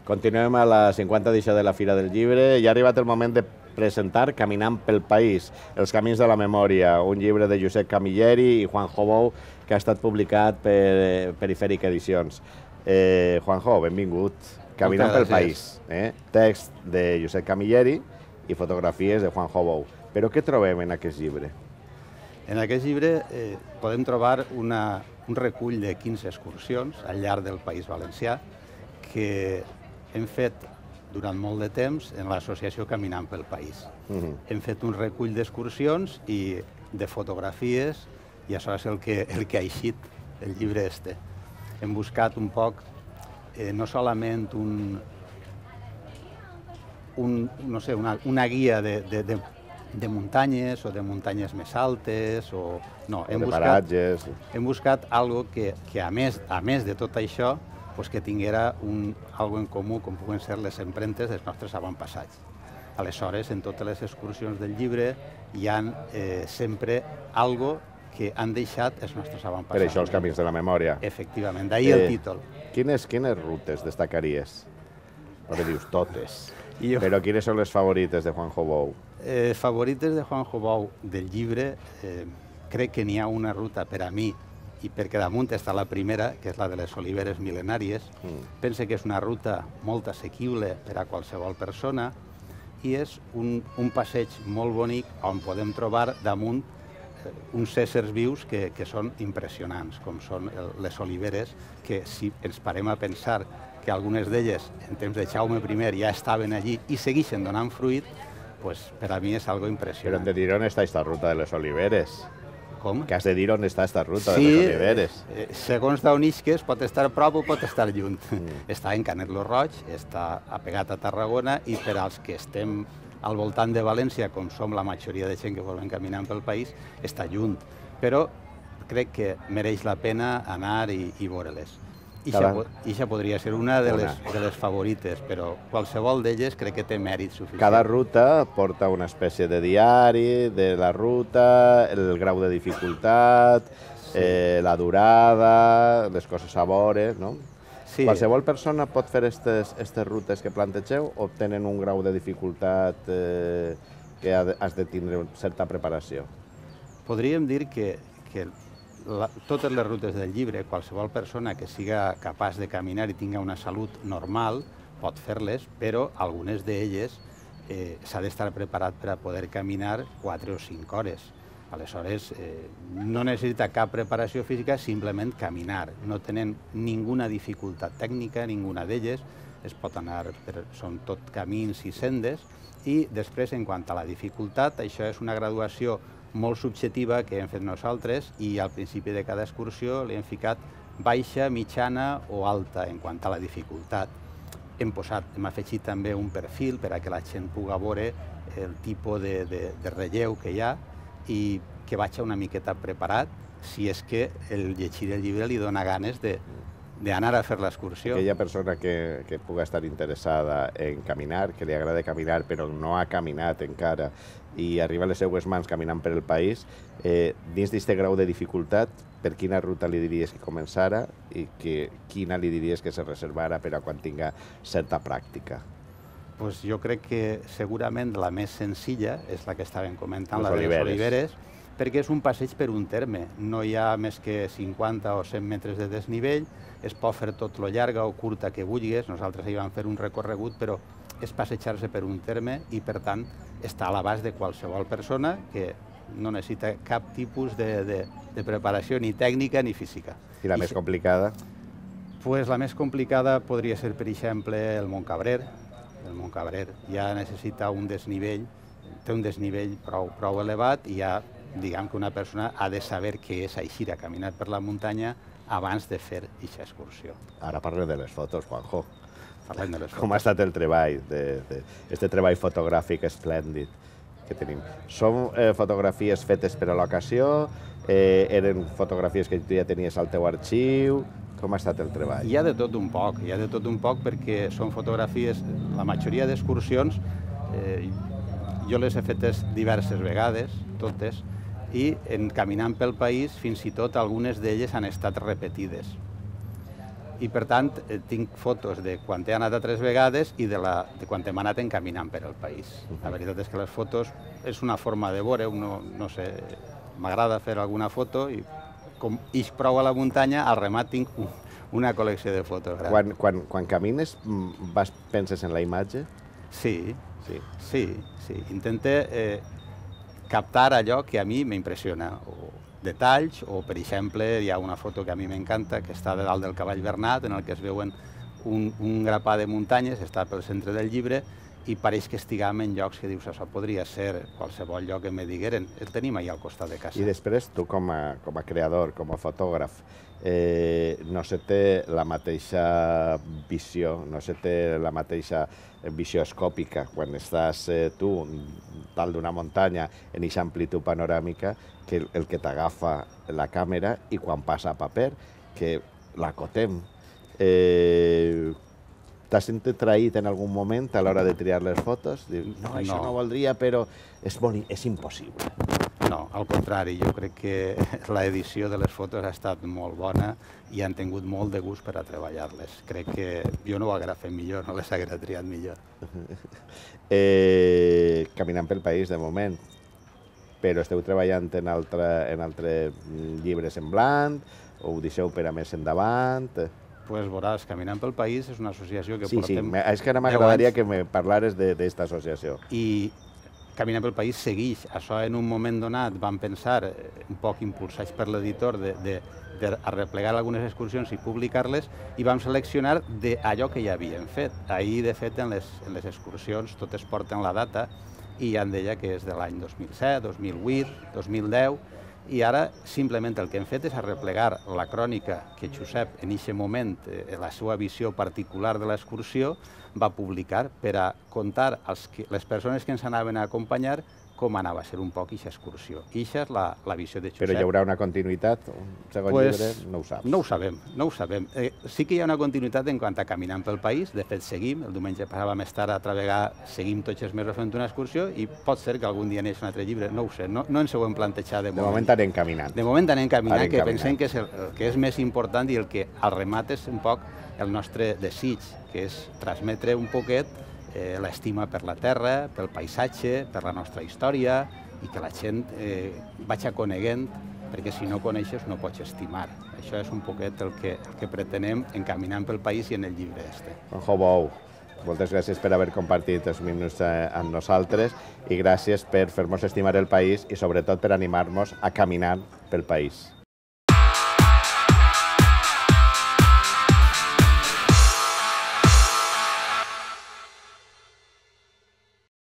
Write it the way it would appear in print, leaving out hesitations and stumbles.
Continuem a la 50 edició de la Fira del Llibre i ha arribat el moment de presentar Caminant pel País, els camins de la memòria, un llibre de Josep Camilleri i Juanjo Bou que ha estat publicat per Perifèric Edicions. Juanjo, benvingut. Caminant pel País, text de Josep Camilleri i fotografies de Juanjo Bou. Però què trobem en aquest llibre? En aquest llibre podem trobar un recull de 15 excursions al llarg del País Valencià que hem fet durant molt de temps en l'associació Caminant pel País. Hem fet un recull d'excursions i de fotografies i això és el que ha eixit el llibre este. Hem buscat un poc, no solament una guia de muntanyes o de muntanyes més altes, no, hem buscat algo que a més de tot això, que tinguera algo en comú, com puguen ser les empremtes dels nostres avantpassats. Aleshores, en totes les excursions del llibre hi ha sempre algo que han deixat els nostres avantpassats. Per això els camins de la memòria. Efectivament, d'ahir el títol. Quines rutes destacaries? Perquè dius totes. Però quines són les favorites de Juanjo Bou? Favorites de Juanjo Bou del llibre, crec que n'hi ha una ruta per a mi, i perquè damunt està la primera, que és la de les oliveres mil·lenàries. Pense que és una ruta molt assequible per a qualsevol persona i és un passeig molt bonic on podem trobar damunt uns éssers vius que són impressionants, com són les oliveres, que si ens parem a pensar que algunes d'elles en temps de Jaume I ja estaven allí i segueixen donant fruit, per a mi és algo impressionant. Però hem de dir on està aquesta ruta de les oliveres. Com? Que has de dir on està aquesta ruta de les oliveres. Sí, segons d'on isques pot estar a prop o pot estar lluny. Està en Canet lo Roig, està apegat a Tarragona i per als que estem al voltant de València, com som la majoria de gent que volem caminant pel país, està lluny. Però crec que mereix la pena anar i veure-les. I això podria ser una de les favorites, però qualsevol d'elles crec que té mèrit suficient. Cada ruta porta una espècie de diari de la ruta, el grau de dificultat, la durada, les coses a veure, no? Qualsevol persona pot fer aquestes rutes que plantegeu o tenen un grau de dificultat que has de tindre certa preparació? Podríem dir que totes les rutes del llibre, qualsevol persona que siga capaç de caminar i tinga una salut normal pot fer-les, però algunes d'elles s'ha d'estar preparat per a poder caminar 4 o 5 hores. Aleshores, no necessita cap preparació física, simplement caminar. No tenen ninguna dificultat tècnica, ninguna d'elles. Es pot anar, són tot camins i sendes. I després, en quant a la dificultat, això és una graduació molt subjectiva que hem fet nosaltres i al principi de cada excursió li hem ficat baixa, mitjana o alta en quant a la dificultat. Hem afegit també un perfil per a que la gent pugui veure el tipus de relleu que hi ha i que vagi una miqueta preparat si és que el llegir el llibre li dona ganes d'anar a fer l'excursió. Aquella persona que pugui estar interessada en caminar, que li agrada caminar però no ha caminat encara i arriba a les seues mans caminant per el país, dins d'aquest grau de dificultat, per quina ruta li diries que començara i quina li diries que se reservara per a quan tinga certa pràctica? Jo crec que segurament la més senzilla és la que estàvem comentant, la de les oliveres, perquè és un passeig per un terme. No hi ha més que 50 o 100 metres de desnivell, es pot fer tot lo llarga o curta que vulguis. Nosaltres hi vam fer un recorregut, però és passejar-se per un terme i, per tant, està a l'abast de qualsevol persona que no necessita cap tipus de preparació ni tècnica ni física. I la més complicada? La més complicada podria ser, per exemple, el Montcabrer. El Montcabrer ja necessita un desnivell, té un desnivell prou elevat i ja, diguem que una persona ha de saber què és eixir a caminar per la muntanya abans de fer aquesta excursió. Ara parlem de les fotos, Juanjo. Parlem de les fotos. Com ha estat el treball, aquest treball fotogràfic esplèndid que tenim? Són fotografies fetes per a l'ocasió? Eren fotografies que tu ja tenies al teu arxiu? Com ha estat el treball? Hi ha de tot un poc, perquè són fotografies, la majoria d'excursions, jo les he fetes diverses vegades, totes, i en caminant pel país fins i tot algunes d'elles han estat repetides. I, per tant, tinc fotos de quan he anat 3 vegades i de quan hem anat encaminant per el país. La veritat és que les fotos és una forma de veure, no sé, m'agrada fer alguna foto i com ix prou a la muntanya, al remat tinc una col·lecció de fotos. Quan camines, penses en la imatge? Sí. Intente captar allò que a mi m'impressiona, o detalls, o per exemple hi ha una foto que a mi m'encanta, que està de dalt del cavall Bernat, en el que es veuen un grapà de muntanyes, està pel centre del llibre, i pareix que estiguem en llocs que dius, això podria ser qualsevol lloc que me digueren. El tenim allà al costat de casa. I després, tu com a creador, com a fotògraf, no se té la mateixa visió, no se té la mateixa visió escòpica quan estàs tu dalt d'una muntanya en aquesta amplitud panoràmica que el que t'agafa la càmera i quan passa a paper, que l'acotem. T'has sentit traït en algun moment a l'hora de triar les fotos? No, això no voldria, però és impossible. No, al contrari, jo crec que l'edició de les fotos ha estat molt bona i han tingut molt de gust per a treballar-les. Crec que jo no ho haguera fet millor, no les haguera triat millor. Caminant pel país, de moment, però esteu treballant en altres llibres en blanc, o ho deixeu per a més endavant? Doncs veuràs, Caminant pel País és una associació que portem 10 anys. És que ara m'agradaria que me parlares d'aquesta associació. I Caminant pel País segueix. Això en un moment donat vam pensar, un poc impulsats per l'editor, de arreplegar algunes excursions i publicar-les, i vam seleccionar d'allò que ja havíem fet. Ahir, de fet, en les excursions totes porten la data i ja em deia que és de l'any 2007, 2008, 2010, i ara simplement el que hem fet és arreplegar la crònica que Josep en aquest moment, la seva visió particular de l'excursió, va publicar per a contar les persones que ens anaven a acompanyar com anava a ser un poc aquesta excursió. I aquesta és la visió de Josep. Però hi haurà una continuïtat? Un segon llibre? No ho saps. No ho sabem. Sí que hi ha una continuïtat en quant a Caminant pel País. De fet, seguim. El diumenge passat vam estar a Travegar, seguim tots els mesos fent una excursió i pot ser que algun dia neix un altre llibre. No ho sé. No ens ho hem plantejat de moment. De moment anem caminant. De moment anem caminant, que pensem que és el que és més important i el que al remat és un poc el nostre desig, que és transmetre un poquet l'estima per la terra, pel paisatge, per la nostra història, i que la gent vagi coneguent, perquè si no coneixes no pots estimar. Això és un poquet el que pretenem en Caminant pel País i en el llibre este. Juanjo Bou, moltes gràcies per haver compartit els minuts amb nosaltres i gràcies per fer-nos estimar el país i sobretot per animar-nos a caminar pel país.